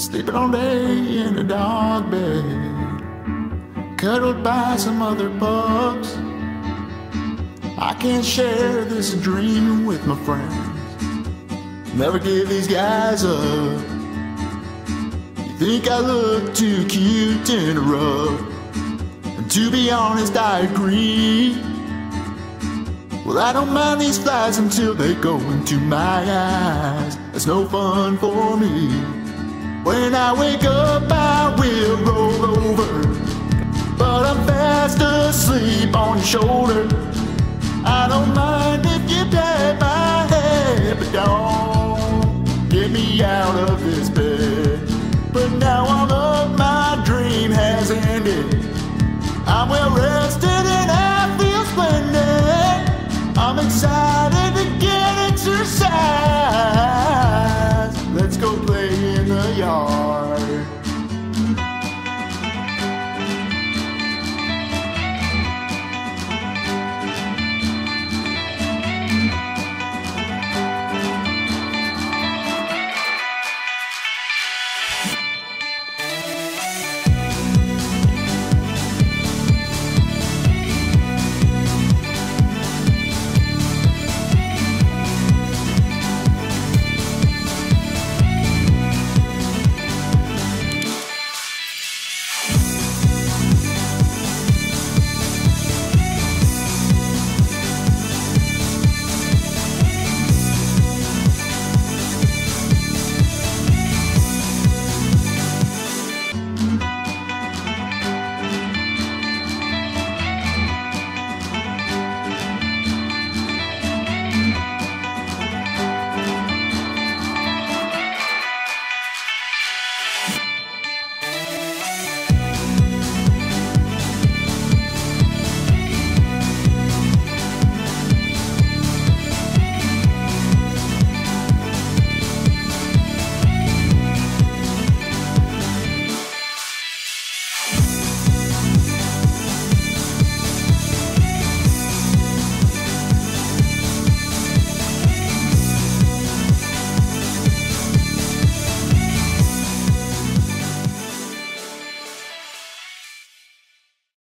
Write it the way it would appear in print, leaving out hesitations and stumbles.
sleeping all day in a dog bed, cuddled by some other pups. I can't share this dream with my friends, never give these guys up. You think I look too cute in a rug, and to be honest I agree. Well, I don't mind these flies until they go into my eyes. It's no fun for me. When I wake up I will roll over, but I'm fast asleep on your shoulder. I don't mind